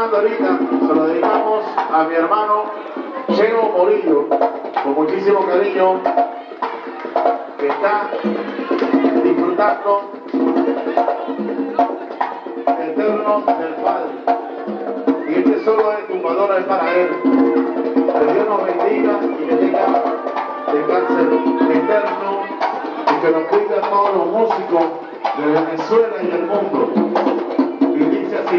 sonando ahorita se lo dedicamos a mi hermano Cheo Morillo, con muchísimo cariño, que está disfrutando eterno del Padre. Y este solo de tumbadora es para él. Que Dios nos bendiga y que tenga descanso eterno y que nos cuide a todos los músicos de Venezuela y del mundo. Y dice así.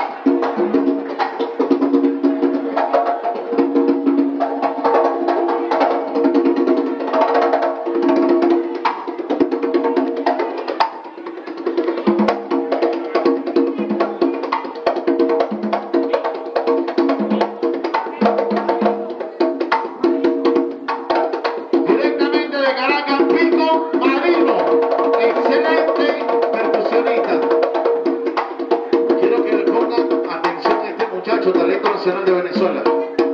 Talento nacional de Venezuela.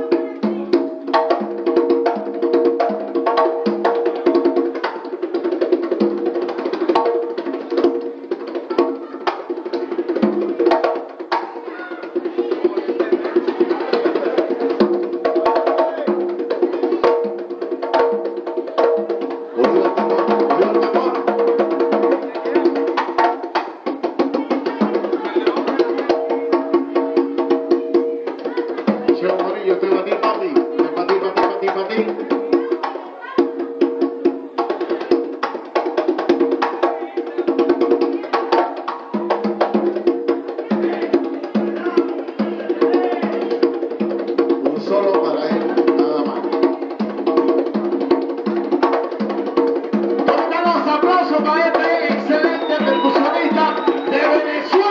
Yo estoy para ti, papi. Para ti, para ti, para ti, para ti. Un solo para él, nada más. Todos los aplausos para este excelente percusionista de Venezuela.